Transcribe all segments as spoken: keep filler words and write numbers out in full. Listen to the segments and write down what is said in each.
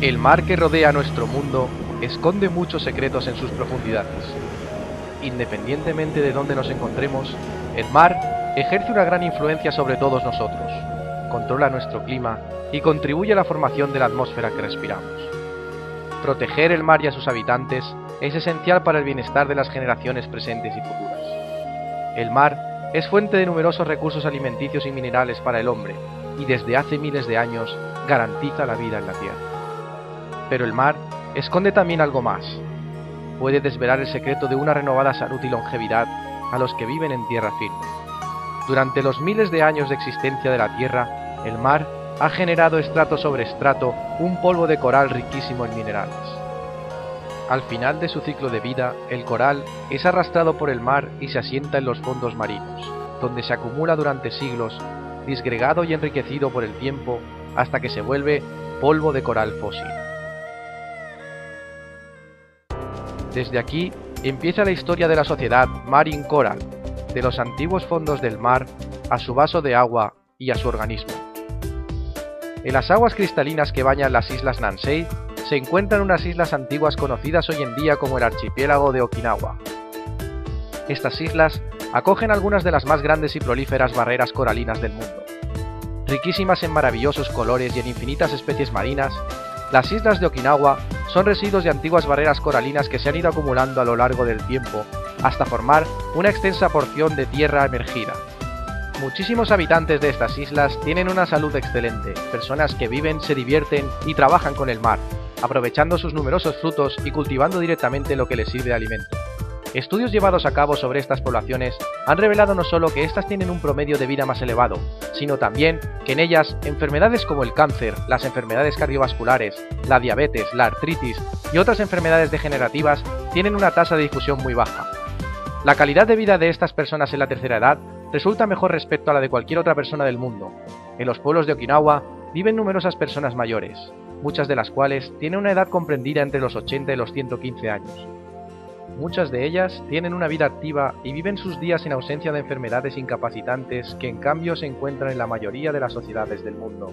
El mar que rodea nuestro mundo esconde muchos secretos en sus profundidades. Independientemente de dónde nos encontremos, el mar ejerce una gran influencia sobre todos nosotros, controla nuestro clima y contribuye a la formación de la atmósfera que respiramos. Proteger el mar y a sus habitantes es esencial para el bienestar de las generaciones presentes y futuras. El mar es fuente de numerosos recursos alimenticios y minerales para el hombre, y desde hace miles de años garantiza la vida en la Tierra. Pero el mar esconde también algo más. Puede desvelar el secreto de una renovada salud y longevidad a los que viven en tierra firme. Durante los miles de años de existencia de la Tierra, el mar ha generado estrato sobre estrato un polvo de coral riquísimo en minerales. Al final de su ciclo de vida, el coral es arrastrado por el mar y se asienta en los fondos marinos, donde se acumula durante siglos, disgregado y enriquecido por el tiempo, hasta que se vuelve polvo de coral fósil. Desde aquí empieza la historia de la sociedad Marine Coral, de los antiguos fondos del mar a su vaso de agua y a su organismo. En las aguas cristalinas que bañan las islas Nansei se encuentran unas islas antiguas conocidas hoy en día como el archipiélago de Okinawa. Estas islas acogen algunas de las más grandes y prolíferas barreras coralinas del mundo. Riquísimas en maravillosos colores y en infinitas especies marinas, las islas de Okinawa son residuos de antiguas barreras coralinas que se han ido acumulando a lo largo del tiempo hasta formar una extensa porción de tierra emergida. Muchísimos habitantes de estas islas tienen una salud excelente, personas que viven, se divierten y trabajan con el mar, aprovechando sus numerosos frutos y cultivando directamente lo que les sirve de alimento. Estudios llevados a cabo sobre estas poblaciones han revelado no solo que éstas tienen un promedio de vida más elevado, sino también que en ellas enfermedades como el cáncer, las enfermedades cardiovasculares, la diabetes, la artritis y otras enfermedades degenerativas tienen una tasa de difusión muy baja. La calidad de vida de estas personas en la tercera edad resulta mejor respecto a la de cualquier otra persona del mundo. En los pueblos de Okinawa viven numerosas personas mayores, muchas de las cuales tienen una edad comprendida entre los ochenta y los ciento quince años. Muchas de ellas tienen una vida activa y viven sus días en ausencia de enfermedades incapacitantes que en cambio se encuentran en la mayoría de las sociedades del mundo.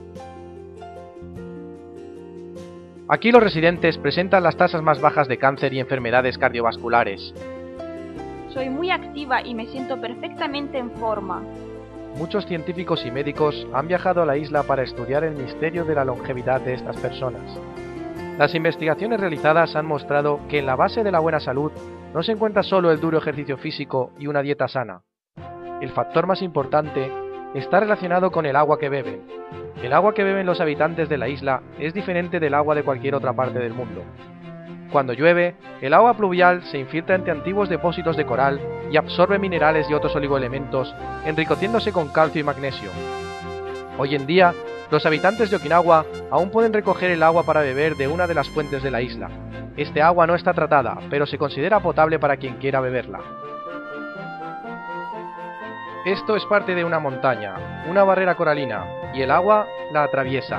Aquí los residentes presentan las tasas más bajas de cáncer y enfermedades cardiovasculares. Soy muy activa y me siento perfectamente en forma. Muchos científicos y médicos han viajado a la isla para estudiar el misterio de la longevidad de estas personas. Las investigaciones realizadas han mostrado que en la base de la buena salud no se encuentra solo el duro ejercicio físico y una dieta sana. El factor más importante está relacionado con el agua que beben. El agua que beben los habitantes de la isla es diferente del agua de cualquier otra parte del mundo. Cuando llueve, el agua pluvial se infiltra entre antiguos depósitos de coral y absorbe minerales y otros oligoelementos, enriqueciéndose con calcio y magnesio. Hoy en día, los habitantes de Okinawa aún pueden recoger el agua para beber de una de las fuentes de la isla. Este agua no está tratada, pero se considera potable para quien quiera beberla. Esto es parte de una montaña, una barrera coralina, y el agua la atraviesa.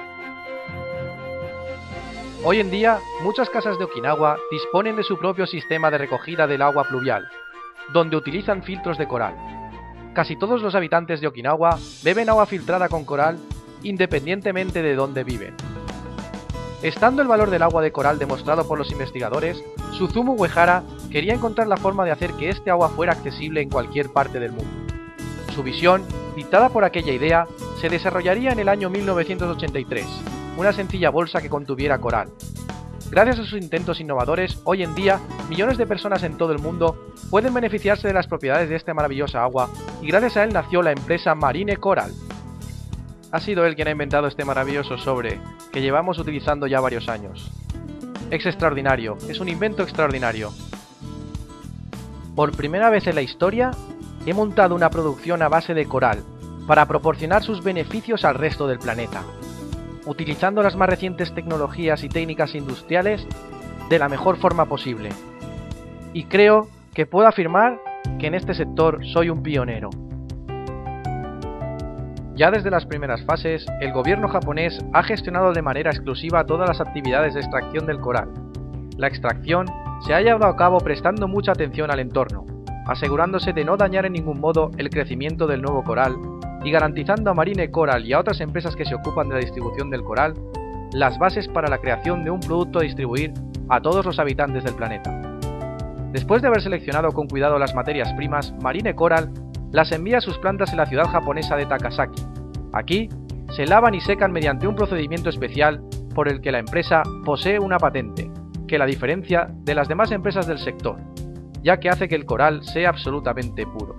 Hoy en día, muchas casas de Okinawa disponen de su propio sistema de recogida del agua pluvial, donde utilizan filtros de coral. Casi todos los habitantes de Okinawa beben agua filtrada con coral independientemente de dónde viven. Estando el valor del agua de coral demostrado por los investigadores, Suzumu Uehara quería encontrar la forma de hacer que este agua fuera accesible en cualquier parte del mundo. Su visión, dictada por aquella idea, se desarrollaría en el año mil novecientos ochenta y tres, una sencilla bolsa que contuviera coral. Gracias a sus intentos innovadores, hoy en día, millones de personas en todo el mundo pueden beneficiarse de las propiedades de esta maravillosa agua, y gracias a él nació la empresa Marine Coral. Ha sido él quien ha inventado este maravilloso sobre, que llevamos utilizando ya varios años. Es extraordinario, es un invento extraordinario. Por primera vez en la historia, he montado una producción a base de coral, para proporcionar sus beneficios al resto del planeta, utilizando las más recientes tecnologías y técnicas industriales de la mejor forma posible. Y creo que puedo afirmar que en este sector soy un pionero. Ya desde las primeras fases, el gobierno japonés ha gestionado de manera exclusiva todas las actividades de extracción del coral. La extracción se ha llevado a cabo prestando mucha atención al entorno, asegurándose de no dañar en ningún modo el crecimiento del nuevo coral y garantizando a Marine Coral y a otras empresas que se ocupan de la distribución del coral las bases para la creación de un producto a distribuir a todos los habitantes del planeta. Después de haber seleccionado con cuidado las materias primas, Marine Coral las envía a sus plantas en la ciudad japonesa de Takasaki. Aquí, se lavan y secan mediante un procedimiento especial por el que la empresa posee una patente, que la diferencia de las demás empresas del sector, ya que hace que el coral sea absolutamente puro.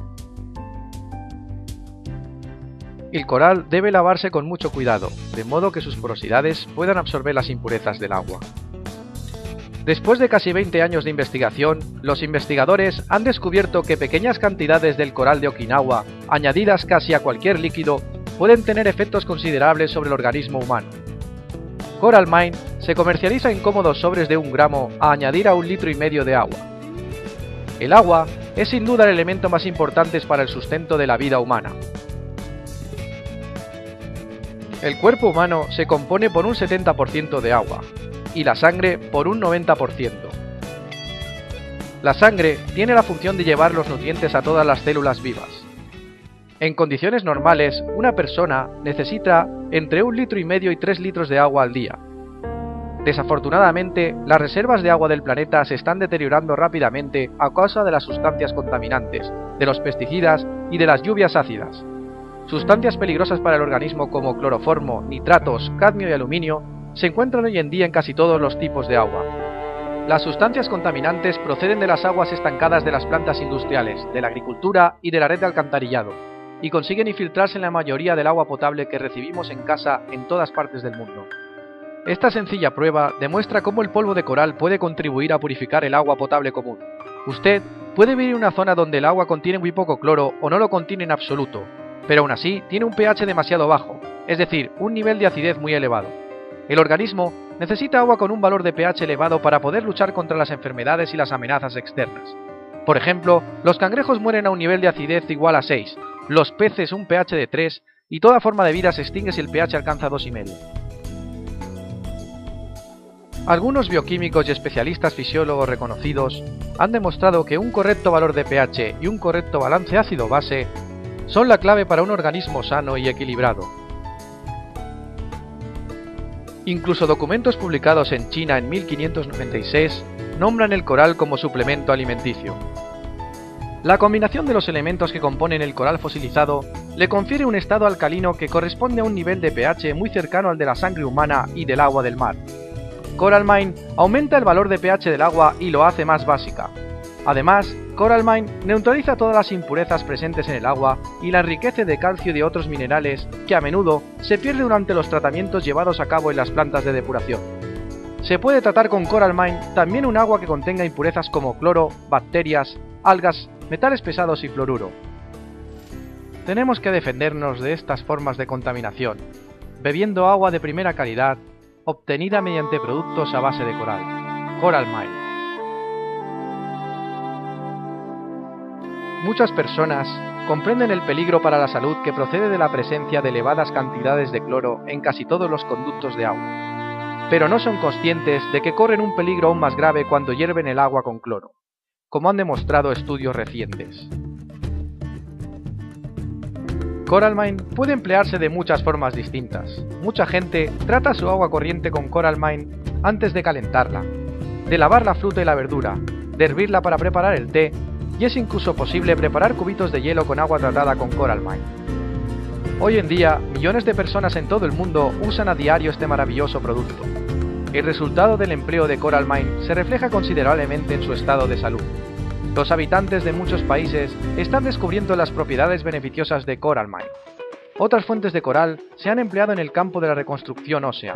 El coral debe lavarse con mucho cuidado, de modo que sus porosidades puedan absorber las impurezas del agua. Después de casi veinte años de investigación, los investigadores han descubierto que pequeñas cantidades del coral de Okinawa, añadidas casi a cualquier líquido, pueden tener efectos considerables sobre el organismo humano. Coral Mine se comercializa en cómodos sobres de un gramo a añadir a un litro y medio de agua. El agua es sin duda el elemento más importante para el sustento de la vida humana. El cuerpo humano se compone por un setenta por ciento de agua, y la sangre por un noventa por ciento. La sangre tiene la función de llevar los nutrientes a todas las células vivas. En condiciones normales, una persona necesita entre un litro y medio y tres litros de agua al día. Desafortunadamente, las reservas de agua del planeta se están deteriorando rápidamente a causa de las sustancias contaminantes, de los pesticidas y de las lluvias ácidas. Sustancias peligrosas para el organismo como cloroformo, nitratos, cadmio y aluminio se encuentran hoy en día en casi todos los tipos de agua. Las sustancias contaminantes proceden de las aguas estancadas de las plantas industriales, de la agricultura y de la red de alcantarillado, y consiguen infiltrarse en la mayoría del agua potable que recibimos en casa en todas partes del mundo. Esta sencilla prueba demuestra cómo el polvo de coral puede contribuir a purificar el agua potable común. Usted puede vivir en una zona donde el agua contiene muy poco cloro o no lo contiene en absoluto, pero aún así tiene un pH demasiado bajo, es decir, un nivel de acidez muy elevado. El organismo necesita agua con un valor de pH elevado para poder luchar contra las enfermedades y las amenazas externas. Por ejemplo, los cangrejos mueren a un nivel de acidez igual a seis, los peces un pH de tres y toda forma de vida se extingue si el pH alcanza dos coma cinco. Algunos bioquímicos y especialistas fisiólogos reconocidos han demostrado que un correcto valor de pH y un correcto balance ácido-base son la clave para un organismo sano y equilibrado. Incluso documentos publicados en China en mil quinientos noventa y seis nombran el coral como suplemento alimenticio. La combinación de los elementos que componen el coral fosilizado le confiere un estado alcalino que corresponde a un nivel de pH muy cercano al de la sangre humana y del agua del mar. Coral Mine aumenta el valor de pH del agua y lo hace más básica. Además, Coral Mine neutraliza todas las impurezas presentes en el agua y la enriquece de calcio y de otros minerales que a menudo se pierden durante los tratamientos llevados a cabo en las plantas de depuración. Se puede tratar con Coral Mine también un agua que contenga impurezas como cloro, bacterias, algas, metales pesados y fluoruro. Tenemos que defendernos de estas formas de contaminación, bebiendo agua de primera calidad, obtenida mediante productos a base de coral. Coral Mine. Muchas personas comprenden el peligro para la salud que procede de la presencia de elevadas cantidades de cloro en casi todos los conductos de agua, pero no son conscientes de que corren un peligro aún más grave cuando hierven el agua con cloro, como han demostrado estudios recientes. Coral Mine puede emplearse de muchas formas distintas. Mucha gente trata su agua corriente con Coral Mine antes de calentarla, de lavar la fruta y la verdura, de hervirla para preparar el té, y es incluso posible preparar cubitos de hielo con agua tratada con Coral Mine. Hoy en día, millones de personas en todo el mundo usan a diario este maravilloso producto. El resultado del empleo de Coral Mine se refleja considerablemente en su estado de salud. Los habitantes de muchos países están descubriendo las propiedades beneficiosas de Coral Mine. Otras fuentes de coral se han empleado en el campo de la reconstrucción ósea.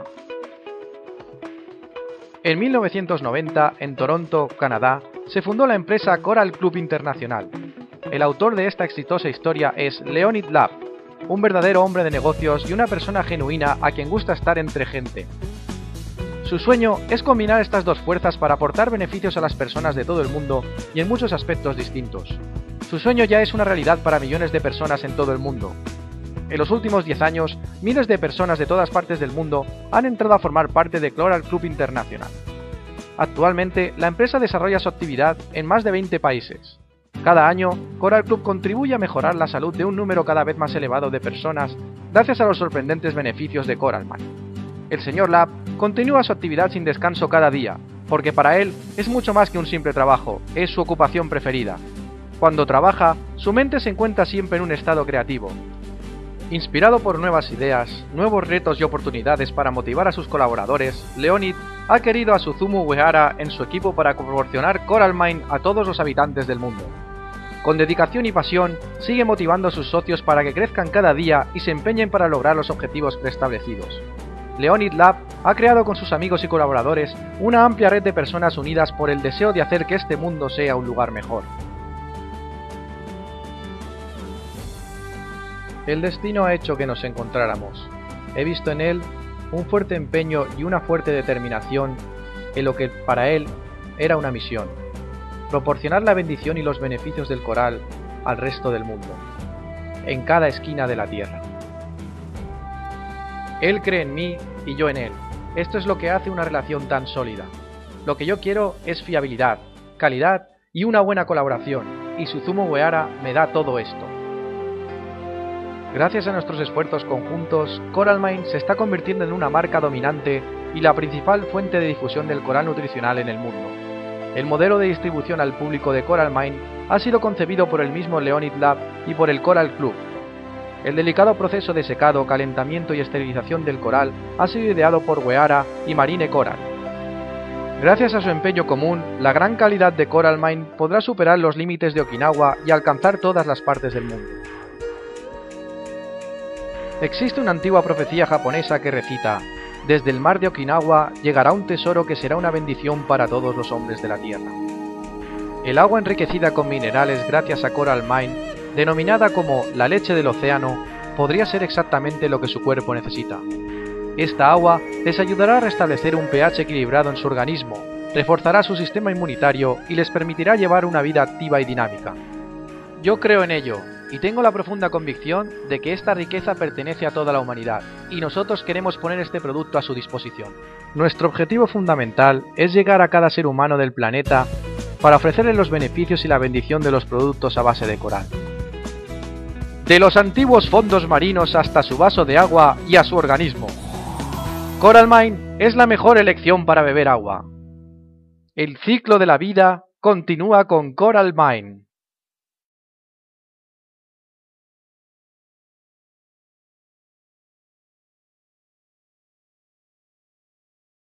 En mil novecientos noventa, en Toronto, Canadá, se fundó la empresa Coral Club Internacional. El autor de esta exitosa historia es Leonid Lav, un verdadero hombre de negocios y una persona genuina a quien gusta estar entre gente. Su sueño es combinar estas dos fuerzas para aportar beneficios a las personas de todo el mundo y en muchos aspectos distintos. Su sueño ya es una realidad para millones de personas en todo el mundo. En los últimos diez años, miles de personas de todas partes del mundo han entrado a formar parte de Coral Club Internacional. Actualmente, la empresa desarrolla su actividad en más de veinte países. Cada año, Coral Club contribuye a mejorar la salud de un número cada vez más elevado de personas gracias a los sorprendentes beneficios de Coral Mine. El señor Lav continúa su actividad sin descanso cada día, porque para él es mucho más que un simple trabajo, es su ocupación preferida. Cuando trabaja, su mente se encuentra siempre en un estado creativo. Inspirado por nuevas ideas, nuevos retos y oportunidades para motivar a sus colaboradores, Leonid ha querido a Suzumu Uehara en su equipo para proporcionar Coral Mine a todos los habitantes del mundo. Con dedicación y pasión, sigue motivando a sus socios para que crezcan cada día y se empeñen para lograr los objetivos preestablecidos. Leonid Lab ha creado con sus amigos y colaboradores una amplia red de personas unidas por el deseo de hacer que este mundo sea un lugar mejor. El destino ha hecho que nos encontráramos. He visto en él un fuerte empeño y una fuerte determinación en lo que para él era una misión: proporcionar la bendición y los beneficios del coral al resto del mundo, en cada esquina de la tierra. Él cree en mí y yo en él. Esto es lo que hace una relación tan sólida. Lo que yo quiero es fiabilidad, calidad y una buena colaboración, y Suzumu Uehara me da todo esto. Gracias a nuestros esfuerzos conjuntos, Coral Mine se está convirtiendo en una marca dominante y la principal fuente de difusión del coral nutricional en el mundo. El modelo de distribución al público de Coral Mine ha sido concebido por el mismo Leonid Lab y por el Coral Club. El delicado proceso de secado, calentamiento y esterilización del coral ha sido ideado por Uehara y Marine Coral. Gracias a su empeño común, la gran calidad de Coral Mine podrá superar los límites de Okinawa y alcanzar todas las partes del mundo. Existe una antigua profecía japonesa que recita: desde el mar de Okinawa llegará un tesoro que será una bendición para todos los hombres de la tierra. El agua enriquecida con minerales gracias a Coral Mine, denominada como la leche del océano, podría ser exactamente lo que su cuerpo necesita. Esta agua les ayudará a restablecer un pH equilibrado en su organismo, reforzará su sistema inmunitario y les permitirá llevar una vida activa y dinámica. Yo creo en ello, y tengo la profunda convicción de que esta riqueza pertenece a toda la humanidad, y nosotros queremos poner este producto a su disposición. Nuestro objetivo fundamental es llegar a cada ser humano del planeta para ofrecerle los beneficios y la bendición de los productos a base de coral. De los antiguos fondos marinos hasta su vaso de agua y a su organismo, Coral Mine es la mejor elección para beber agua. El ciclo de la vida continúa con Coral Mine.